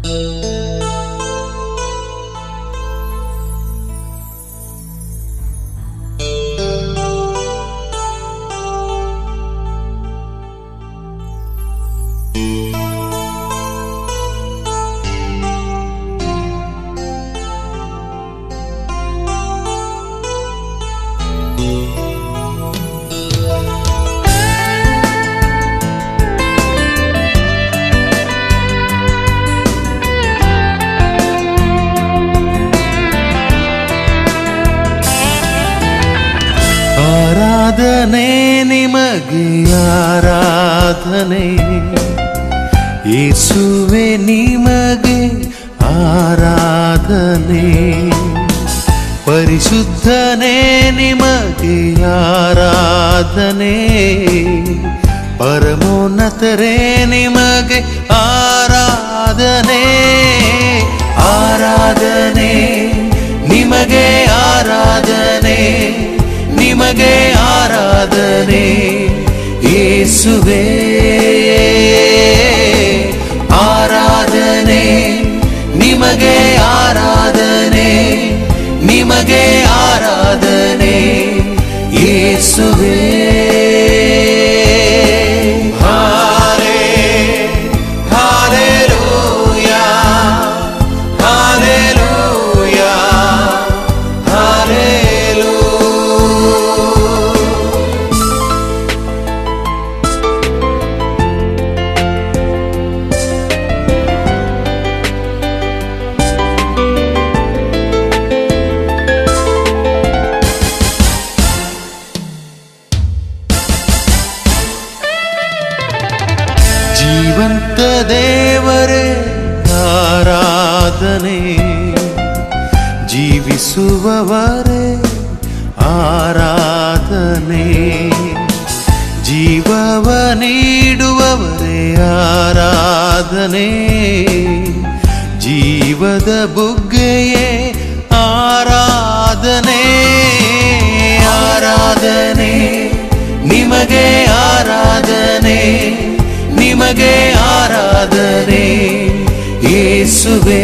ಆರಾಧನೆ ನಿಮಗೆ ಆರಾಧನೆ, ಯೇಸುವೆ ನಿಮಗೆ ಆರಾಧನೆ, ಪರಿಶುದ್ಧನೇ ನಿಮಗೆ ಆರಾಧನೆ, ಪರಮೋನ್ನತರೇ ನಿಮಗೆ ಆರಾಧನೆ, ಆರಾಧನೆ ನಿಮಗೆ ಆರಾಧನೆ, ನಿಮಗೆ ಆರಾಧನೆ ಯೇಸುವೇ, ಆರಾಧನೆ ನಿಮಗೆ ಆರಾಧನೆ, ನಿಮಗೆ ಆರಾಧನೆ ಯೇಸುವೇ. ಜೀವಂತ ದೇವರೇ ಆರಾಧನೆ, ಜೀವಿಸುವವರೇ ಆರಾಧನೆ, ಜೀವವ ನೀಡುವವರೇ ಆರಾಧನೆ, ಜೀವದ ಬುಗ್ಗೆಯೇ ಆರಾಧನೆ, ಆರಾಧನೆ ನಿಮಗೆ ಆರಾಧನೆ, ನಿಮಗೆ ಆರಾಧನೆ ಯೇಸುವೇ,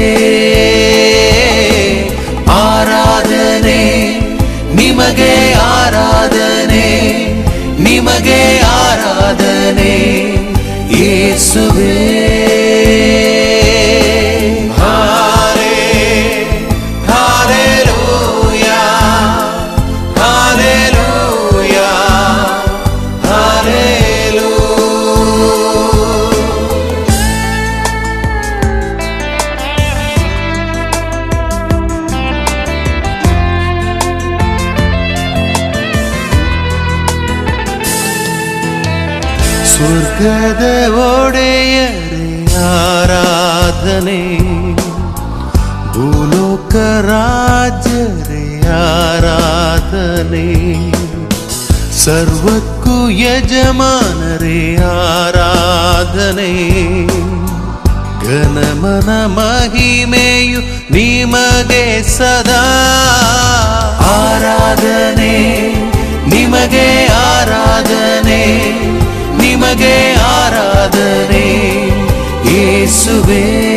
ಆರಾಧನೆ ನಿಮಗೆ ಆರಾಧನೆ, ನಿಮಗೆ ಆರಾಧನೆ ಯೇಸುವೇ. ಸ್ವರ್ಗದ ಒಡೆಯರೇ ಆರಾಧನೆ, ಭೂಲೋಕ ರಾಜರೇ ಆರಾಧನೆ, ಸರ್ವಕ್ಕೂ ಯಜಮಾನರೇ ಆರಾಧನೆ, ಘನಮನ ಮಹಿಮೆಯು ನಿಮಗೆ ಸದಾ ಆರಾಧನೆ, ನಿಮಗೆ ಆರಾಧನೆ, ನಿಮಗೆ ಆರಾಧನೆ ಯೇಸುವೇ.